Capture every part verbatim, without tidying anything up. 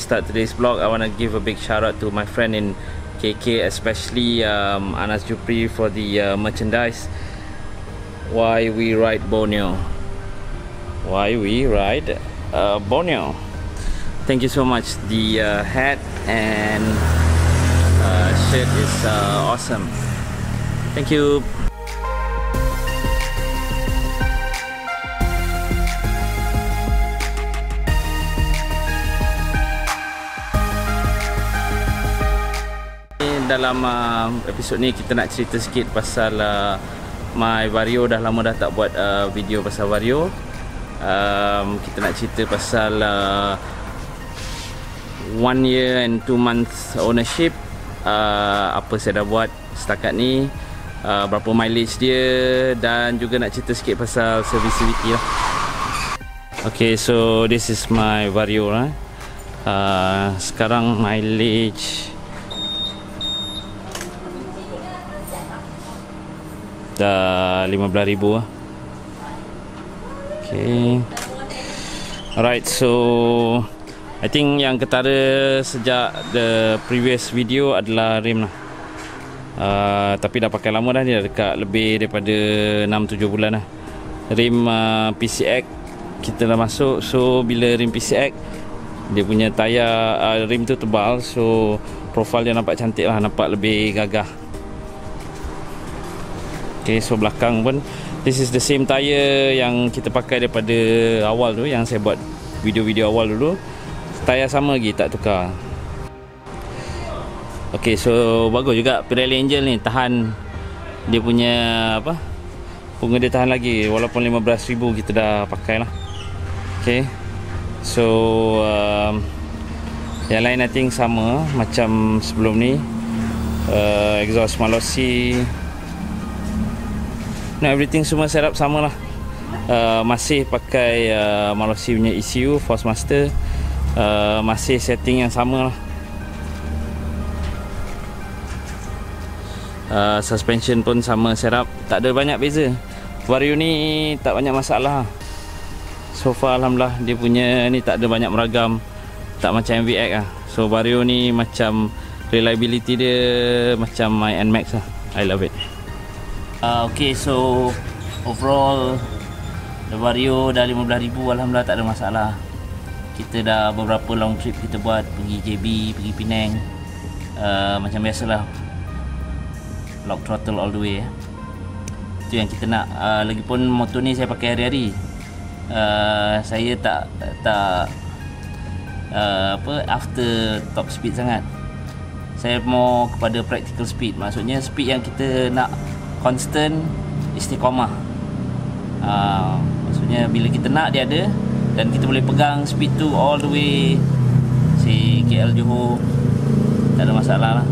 start today's vlog, I want to give a big shout out to my friend in K K, especially um, Anas Jupri for the uh, merchandise. Why we ride Borneo? Why we ride uh, Borneo? Thank you so much. The uh, hat and uh, shirt is uh, awesome. Thank you. Dalam uh, episod ni kita nak cerita sikit pasal uh, My Vario. Dah lama dah tak buat uh, video pasal Vario. um, Kita nak cerita pasal uh, One year and two months ownership. uh, Apa saya dah buat setakat ni, uh, berapa mileage dia, dan juga nak cerita sikit pasal serviceability lah. Okay, so this is my Vario lah. uh, Sekarang mileage dah lima belas ribu lah. Okay. Alright, so I think yang ketara sejak the previous video adalah rim lah. uh, Tapi dah pakai lama dah, dia dekat lebih daripada enam tujuh bulan lah. Rim uh, P C X kita dah masuk. So bila rim P C X, dia punya tayar uh, rim tu tebal, so profile dia nampak cantik lah, nampak lebih gagah. Okay, so belakang pun this is the same tire yang kita pakai daripada awal tu, yang saya buat video-video awal dulu. Tayar sama lagi, tak tukar. Okay, so bagus juga Pirelli Angel ni, tahan dia punya apa, bunga dia tahan lagi walaupun lima belas ribu kita dah pakai lah. Okay, so um, yang lain I think sama macam sebelum ni. uh, Exhaust Malossi, no, everything semua setup sama lah. uh, Masih pakai uh, Malossi punya E C U Force Master. uh, Masih setting yang sama lah. uh, Suspension pun sama setup, tak ada banyak beza. Vario ni tak banyak masalah so far, alhamdulillah. Dia punya ni tak ada banyak meragam, tak macam M V X lah. So Vario ni macam reliability dia macam my N Max lah. I love it. Uh, okay, so overall the Vario dah lima belas ribu, alhamdulillah tak ada masalah. Kita dah beberapa long trip kita buat, pergi J B, pergi Penang. uh, Macam biasalah, lock throttle all the way. Itu yang kita nak. uh, Lagipun motor ni saya pakai hari-hari. uh, Saya tak tak uh, apa after top speed sangat. Saya more kepada practical speed. Maksudnya speed yang kita nak constant, istiqamah. uh, Maksudnya bila kita nak dia ada, dan kita boleh pegang speed tu all the way si K L Johor, tak ada masalah lah.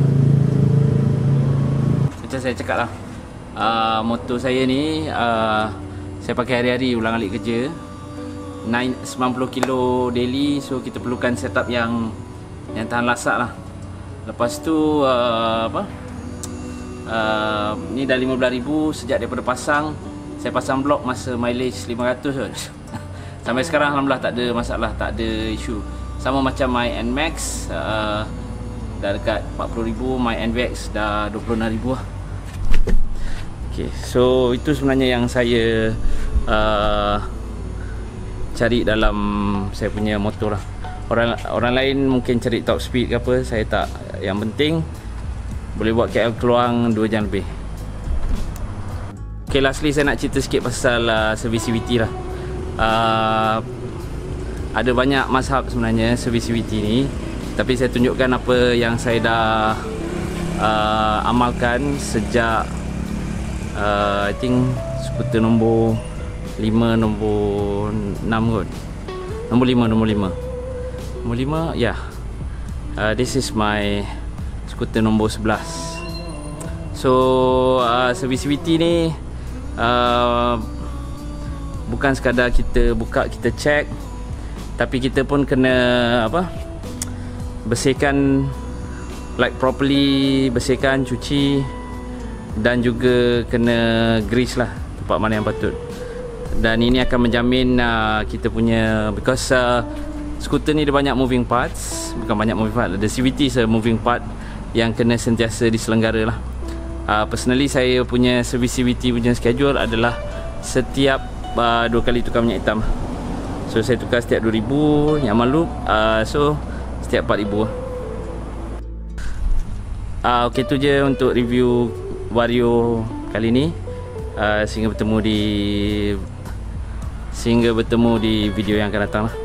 Macam saya cakap lah, uh, motor saya ni uh, saya pakai hari-hari, ulang alik kerja. Sembilan puluh kilo daily, so kita perlukan setup yang yang tahan lasak lah. Lepas tu uh, apa Uh, ni dah lima belas ribu sejak daripada pasang. Saya pasang blok masa mileage lima ratus kot. Sampai sekarang alhamdulillah tak ada masalah, tak ada isu. Sama macam my N Max, uh, dah dekat empat puluh ribu. My N V X dah dua puluh enam ribu lah. Okay, so itu sebenarnya yang saya uh, cari dalam saya punya motor lah. Orang orang lain mungkin cari top speed ke apa, saya tak. Yang penting boleh buat K L Keluang dua jam lebih. Okay, lastly saya nak cerita sikit pasal uh, serviceability lah. uh, Ada banyak mazhab sebenarnya serviceability ni, tapi saya tunjukkan apa yang saya dah uh, amalkan sejak uh, I think skuter nombor lima, nombor enam kot. Nombor lima, nombor lima Nombor lima, ya yeah. uh, This is my skuter nombor sebelas. So uh, serviceability ni uh, bukan sekadar kita buka, kita check, tapi kita pun kena apa, bersihkan like properly, bersihkan, cuci, dan juga kena grease lah tempat mana yang patut. Dan ini akan menjamin uh, kita punya, because uh, skuter ni dia banyak moving parts. Bukan banyak moving part, ada C V T se moving part yang kena sentiasa diselenggara lah. uh, Personally saya punya servis C V T punya schedule adalah setiap uh, dua kali tukar minyak hitam. So saya tukar setiap dua ribu yang malu, uh, so setiap empat ribu. uh, Ok, tu je untuk review Vario kali ni. uh, Sehingga bertemu di Sehingga bertemu di video yang akan datang lah.